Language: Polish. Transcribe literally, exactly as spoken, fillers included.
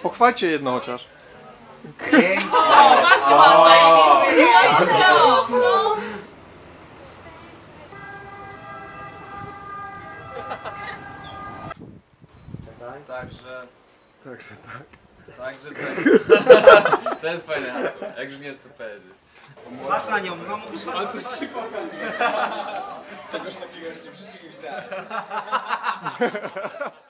Pochwalcie jedno chociaż. Pięknie! O, bardzo ładne, mieliśmy. No jest to. No. Także... Także tak. Także tak. To jest fajne hasło, jak już nie wiesz co powiedzieć. Patrz na nią, no mówisz Ale coś ci pokażę. Czegoś takiego jeszcze w życiu nie widziałeś.